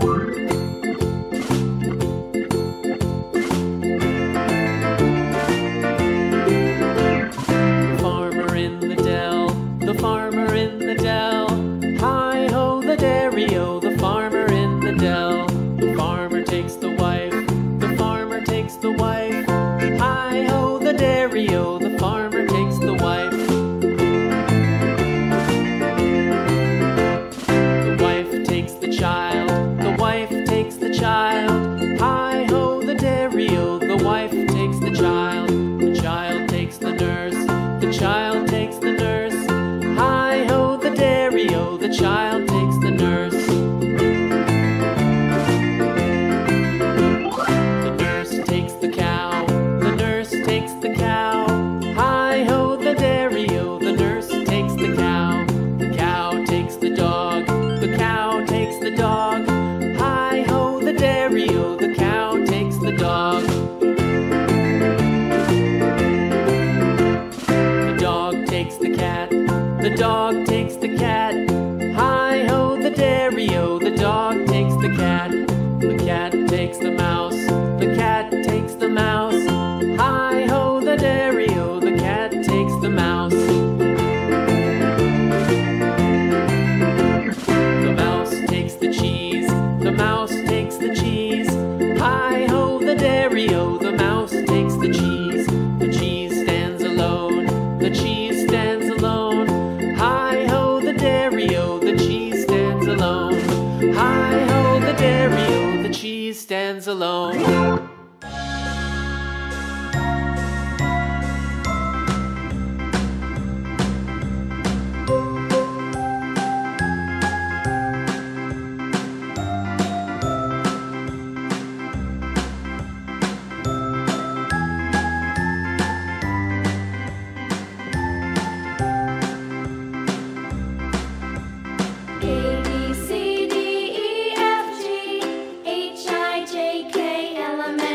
Farmer in the dell, the farmer in the dell. Hi-ho the dairy-o, the farmer in the dell. The farmer takes the wife, the farmer takes the wife. Hi-ho the dairy-o, the farmer takes the wife. The wife takes the child, the wife takes the child. Hi-ho the dairy-o, the wife takes the child. The child takes the nurse, the child takes the nurse. Hi-ho the dairy-o, the child takes the nurse. The nurse takes the cow, the nurse takes the cow. Hi-ho the dairy-o, the nurse takes the cow. The cow takes the dog, the cow takes the dog. Hi-ho the dairy-o, the cow takes the dog. The dog takes the cat, the dog takes the cat. Hi-ho the dairy-o, the dog takes the cat. The cat takes the mouse, the cat takes the mouse. Hi-ho the dairy-o, the cat takes the mouse. The mouse takes the cheese, the mouse takes the cheese. Hi-ho the dairy-o, the mouse takes the cheese. The cheese stands alone, the cheese stands alone. Hi-ho the dairy-o, the cheese stands alone. Hi-ho the dairy-o, the cheese stands alone. A, B, C, D, E, F, G, H, I, J, K, L, M, N,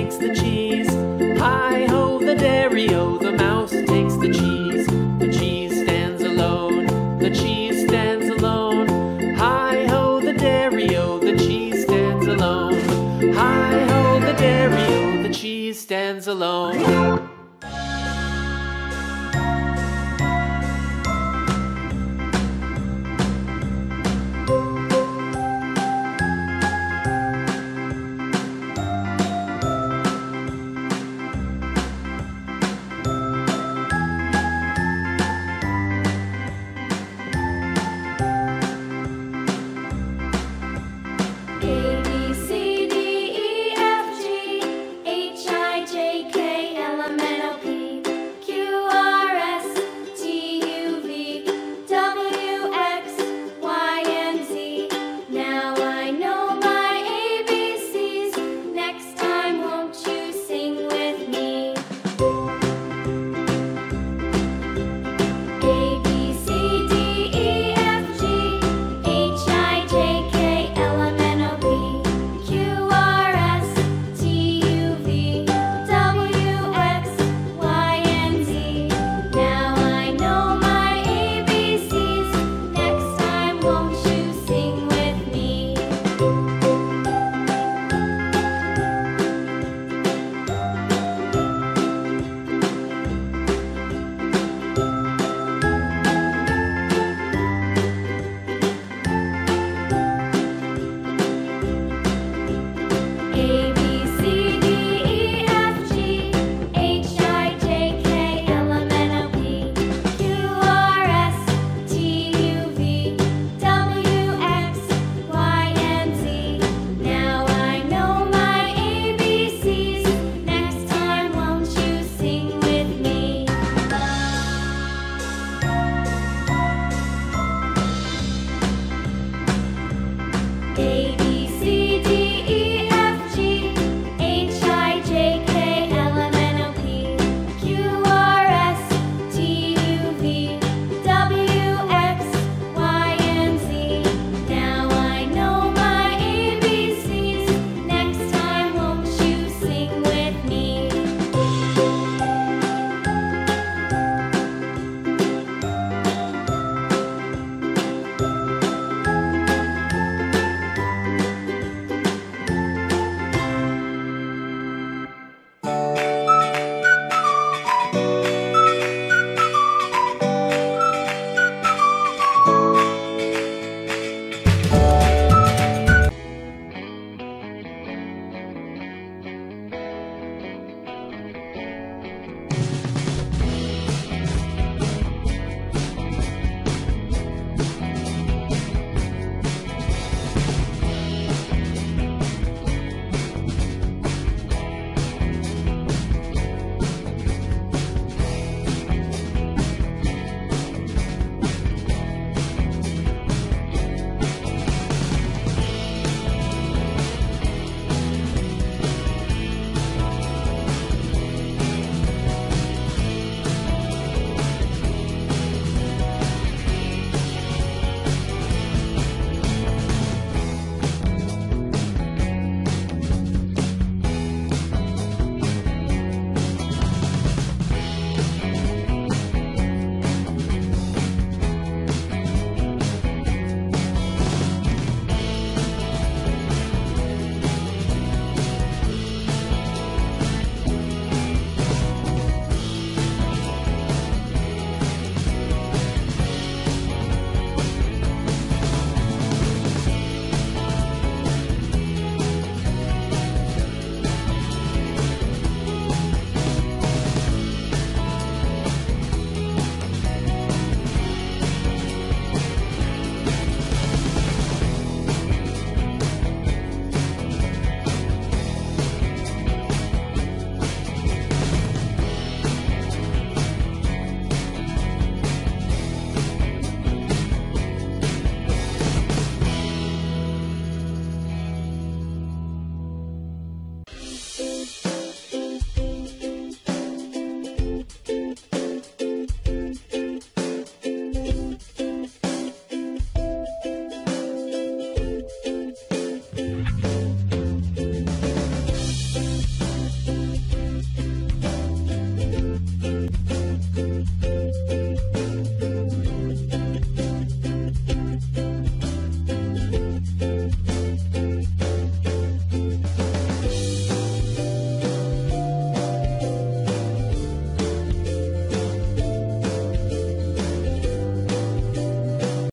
takes the cheese. Hi-ho, the dairy-o, the mouse takes the cheese. The cheese stands alone, the cheese stands alone. Hi-ho, the dairy-o, the cheese stands alone. Hi-ho, the dairy-o, the cheese stands alone.